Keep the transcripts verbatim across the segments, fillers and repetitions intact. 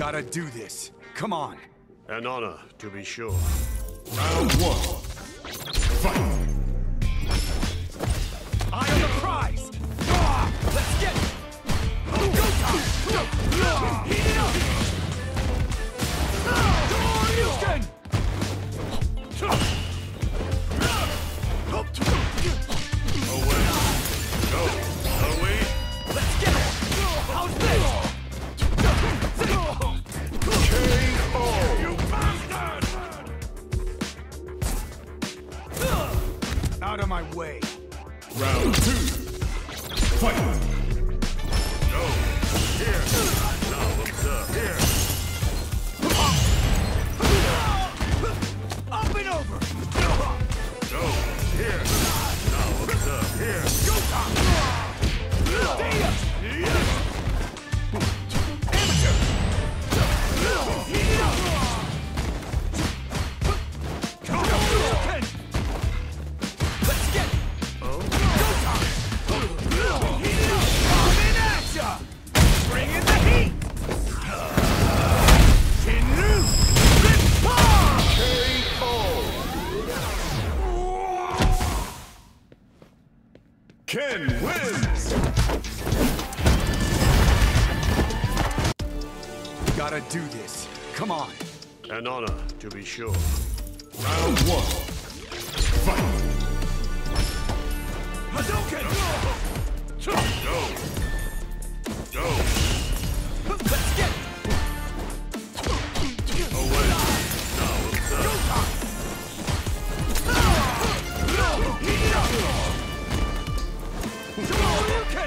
Gotta do this. Come on. An honor, to be sure. Round one. Fight! Eye on the prize! Ah, let's get it! Go time! Heat it up! Hadouken! Away. Go. Away. Let's get it! How's this? K O! You bastard! Out of my way. Round two. Fight! Go. Here. Now observe. Here. Up and over! Go. Here. Now observe. Here. Go time! Amateur! Heat it up! Hadouken! Let's get it! Oh. Go time! Heat it up! Coming at ya! Bring in the heat! Shinru! Rip bomb! K O! Ken wins! Gotta do this. Come on. An honor, to be sure. Round one. Fight! Hadouken! Go. Go. Let's get it! Away. Now observe. Heat it up! Hadouken!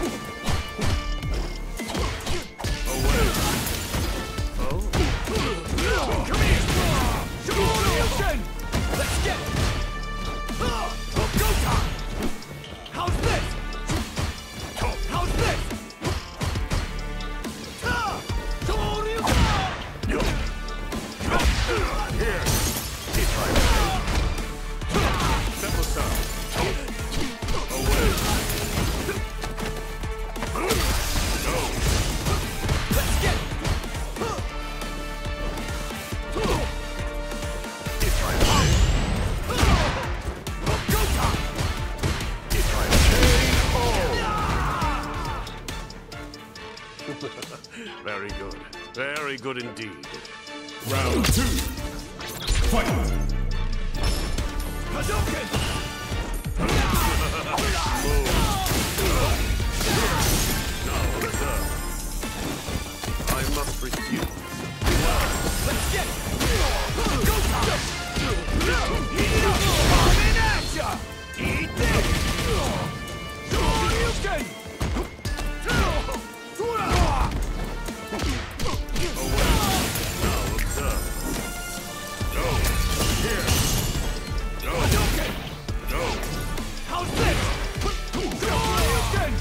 Away. Oh. Come here! Hadouken! Let's get it! Go time! How's this? How's this? Here. Keep right. Simple start. Away. Go. Let's get it! Keep right. Go time! Keep right. Very good. Very good indeed. Round two. Fight! Hadouken! Now observe. I must refuse. Let's get it! Go time! Heat it up! Coming at ya! Eat this! Hadouken! Now observe. Go. Here. Go. Hadouken! Go. How's this? Hadouken!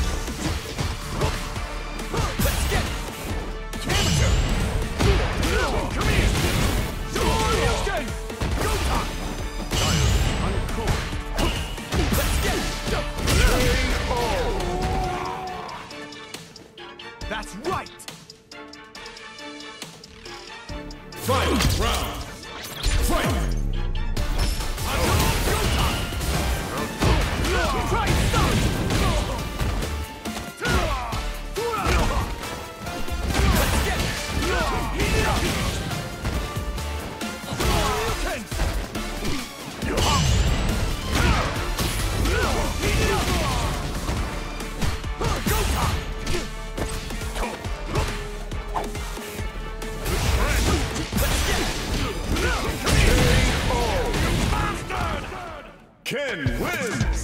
Let's get it! Amateur! Come here! Hadouken! Go time! Giant. Uncool. Let's get it! That's right! Final round! Fight! Try and stop! Let's get it! Heat it up! Hadouken! Heat it up! Go time! Let's get it! Come here! You bastard! Ken wins!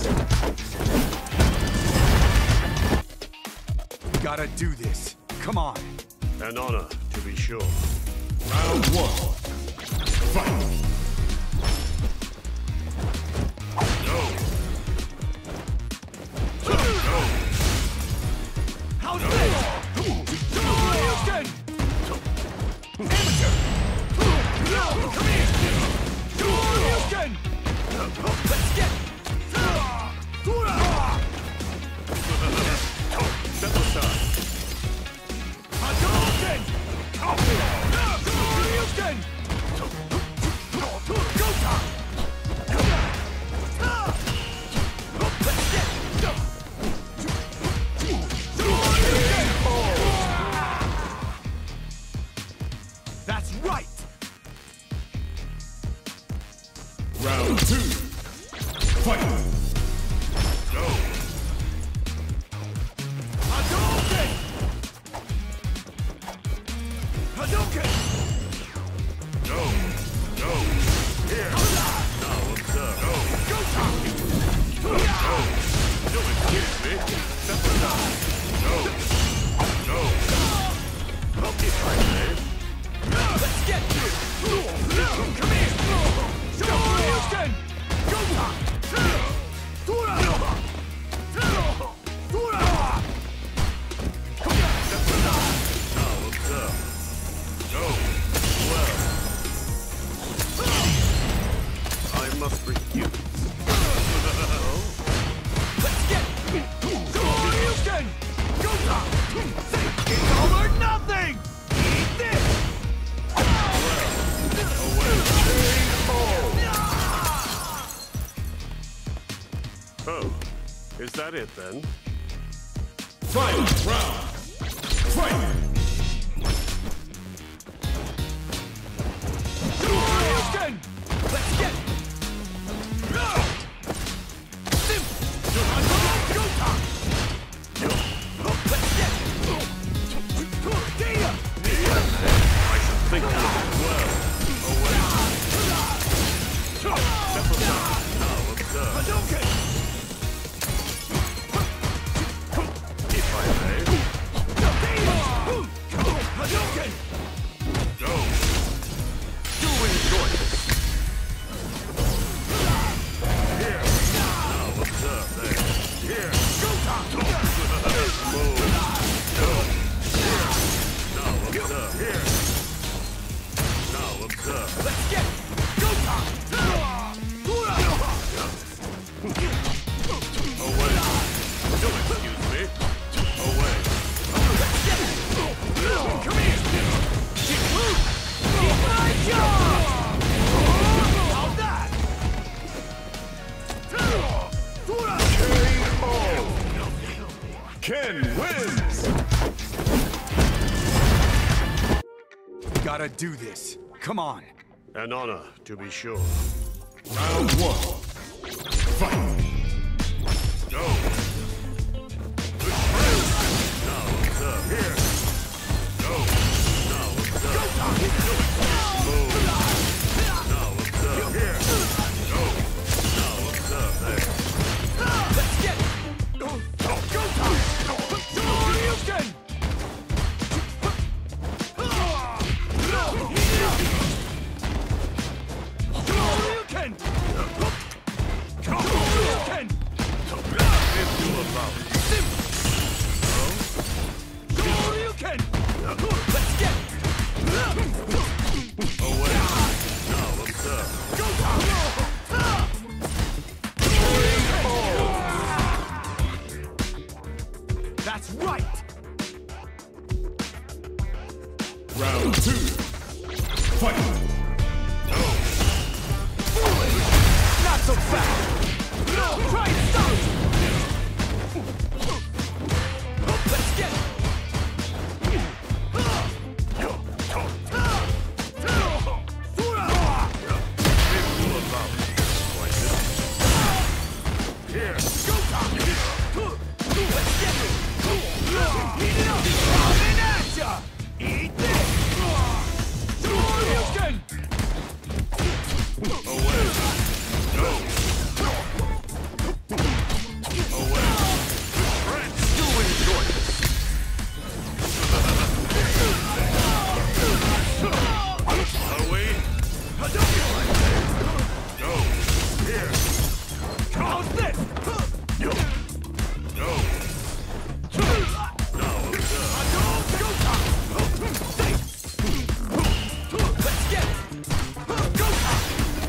Gotta do this. Come on. An honor, to be sure. Round one. Fight! Go. How's this? Hadouken! Amateur! Come here! Hadouken! Let's get it! Simple start. Hadouken! two. Fight. Go. Hadouken! Hadouken! Go. Go. Here. Now observe. Go. Go top! Go. Don't excuse me. Step aside. Go. Go. If I may. Let's get you! Come here! Hadouken! Go top! Tura! Tura! Step aside. Now observe. Go. Well. I must refuse. Let's get Hadouken! Go top! It's all or nothing! Eat this! Oh, is that it then? Final round. Fight. Hadouken! Let's get Sim! Go top! Let's get Dia! I should think of it well. Away. Step aside. Now observe. Hadouken! If I may. Hadouken! Go. Do enjoy this. Here. Now observe there. Here. Go top! Move. Go. Here. Now observe. Here. Now observe. Let's get Go top! Away. Don't excuse me. Away. Let's get Come here! Keep move! Keep my job! How's that? Ken wins. Gotta do this. Come on. An honor, to be sure. Round one. Fight. Go. Now observe. Here. Go. Now observe. Move. Now observe. Here. Go. Now observe. There. Let's get Go top! Hadouken! Hadouken! Hadouken! If you allow it. Hadouken! Let's get Away. Now observe. Go top! That's right! Round two. Fight. Foolish! Not so fast! No! Try and stop! Let's get If you allow it. Like this. Here. Go top! Let's get it! Heat it up! Coming at ya! Eat this! Hadouken! Away. Go. Away. Friends, do enjoy this. Away. Hadouken! Go. Here. How's this? Go. Now observe. Go top! Let's get it! Go top!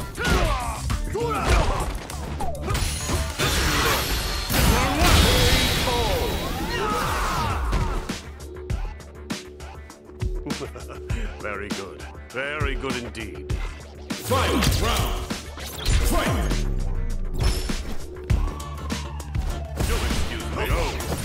Very good. Very good indeed. Final round. Fight. Don't excuse me. Go.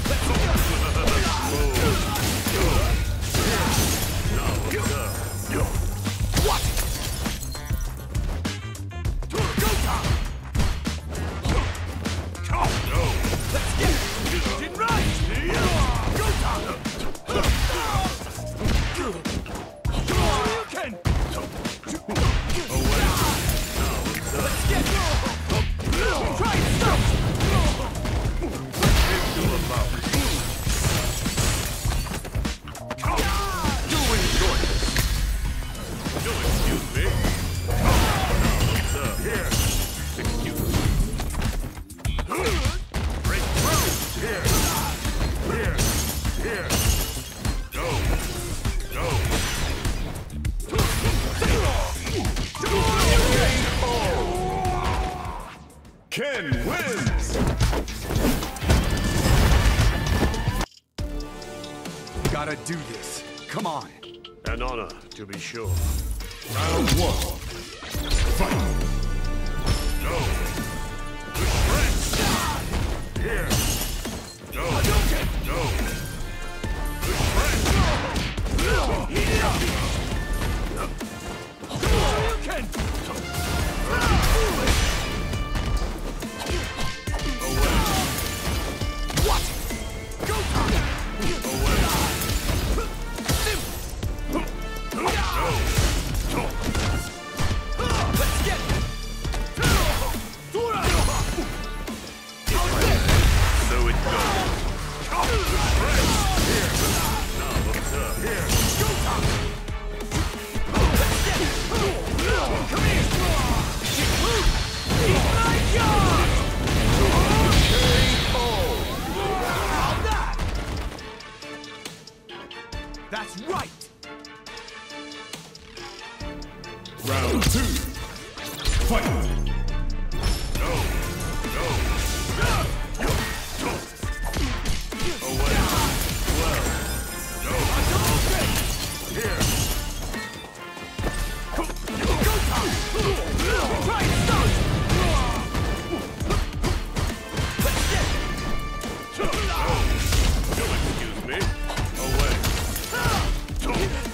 Now observe. What? Go top! Ken wins! Gotta do this. Come on. An honor, to be sure. Round one. Fight! Go! The strength! Here! Go! Go! The strength! Heat it up! Hadouken! Away! What? Go time! Away! Let's get it! So it goes. Here! Now observe. Here! Go time! Let's get it! Come here! Eat my job! How's that? That's right! Round two. Fight! Go! Go! Away! Well! Go! Here! Go time! Try and stop! Let's get it! You'll excuse me. Away! Go!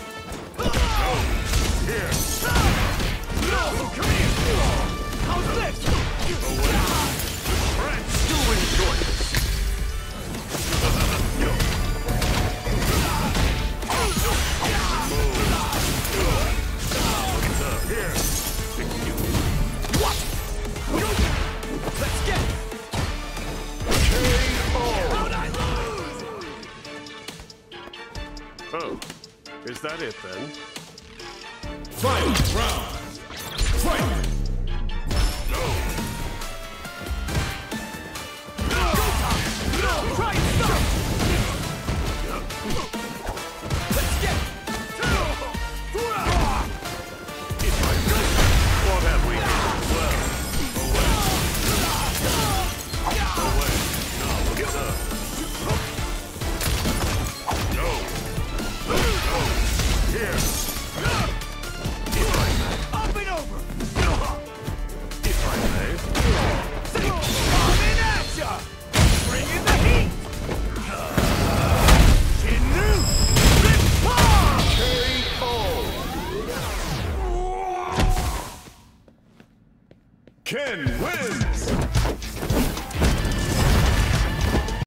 Here! Come here! How's this? Away! Friends, do enjoy this! Here! Excuse me. What? Let's get it! How'd I lose? Oh, is that it then? Final round! Fight! Go! Try and stop! Let's get it! What have we done? Well, away! Away! Now observe. Go! Go! Here! If I may. Up and over! If I may. Coming at ya! Bring in the heat! Inu! Rip Palm! Ken wins!